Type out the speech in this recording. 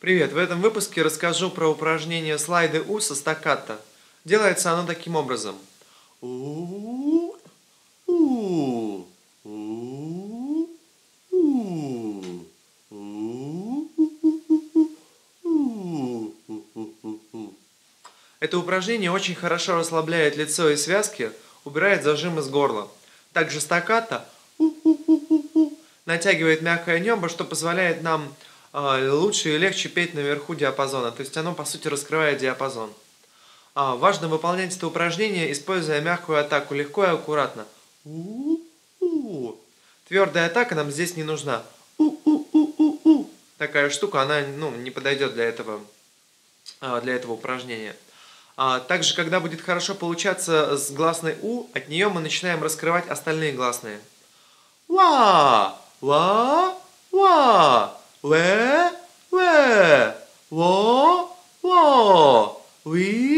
Привет! В этом выпуске расскажу про упражнение слайды У со стаккато. Делается оно таким образом. У, у, у, у, у. Это упражнение очень хорошо расслабляет лицо и связки, убирает зажим из горла. Также стаккато натягивает мягкое небо, что позволяет нам лучше и легче петь наверху диапазона. То есть оно, по сути, раскрывает диапазон. Важно выполнять это упражнение, используя мягкую атаку, легко и аккуратно. Твердая атака нам здесь не нужна. Такая штука, она не подойдет для этого упражнения. Также, когда будет хорошо получаться с гласной У, от нее мы начинаем раскрывать остальные гласные. Ва, ва, ва, ле, ле, во, во, ви,